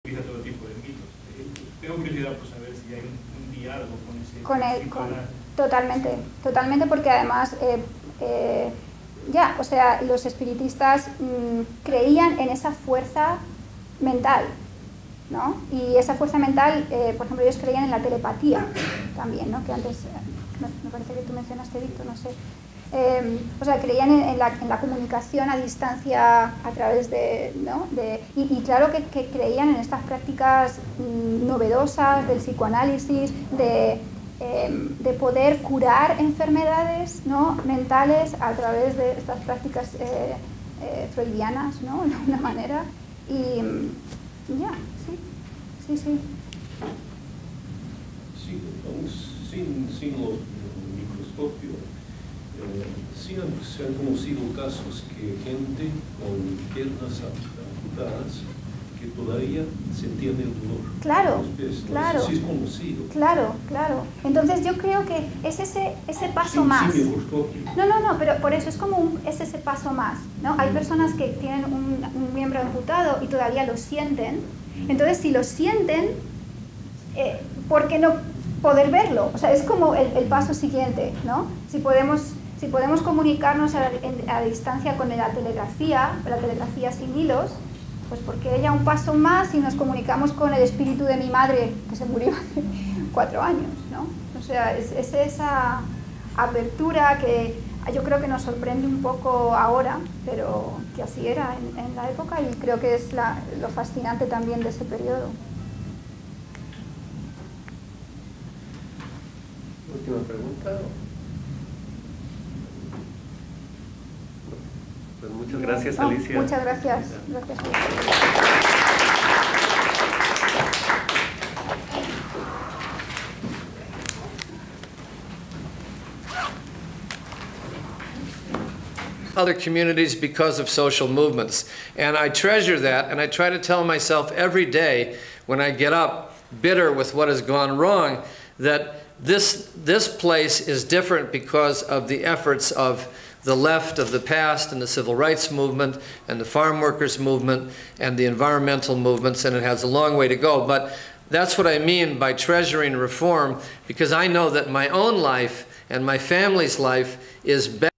todo tipo de mitos. Tengo curiosidad por saber si hay un diálogo con ese... Totalmente, totalmente, porque además o sea, los espiritistas creían en esa fuerza mental, ¿no? Y esa fuerza mental, por ejemplo, ellos creían en la telepatía también, ¿no? Que antes, me parece que tú mencionaste, Víctor, no sé. O sea, creían en la comunicación a distancia a través de, ¿no? Y claro que creían en estas prácticas novedosas del psicoanálisis, de poder curar enfermedades, ¿no? mentales a través de estas prácticas freudianas, ¿no? de alguna manera. Y sí. Sí, sin los microscopios, se han conocido casos que gente con piernas amputadas que todavía sentían el dolor. Claro, los pies. claro. Sí es conocido. Claro. Entonces yo creo que es ese paso más. Sin microscopio. No, pero por eso es como ese paso más, ¿no? Hay personas que tienen un miembro amputado y todavía lo sienten. Entonces si lo sienten, ¿por qué no poder verlo? O sea, es como el paso siguiente, ¿no? Si podemos comunicarnos a distancia con la telegrafía sin hilos, pues porque haya un paso más y nos comunicamos con el espíritu de mi madre que se murió hace 4 años, ¿no? O sea, es esa apertura que yo creo que nos sorprende un poco ahora, pero que así era en la época, y creo que es lo fascinante también de ese periodo. Última pregunta. Pues muchas gracias, Alicia. Muchas gracias. Gracias. Other communities because of social movements. And I treasure that, and I try to tell myself every day when I get up bitter with what has gone wrong, that this place is different because of the efforts of the left of the past and the civil rights movement and the farm workers movement and the environmental movements, and it has a long way to go. But that's what I mean by treasuring reform, because I know that my own life and my family's life is better.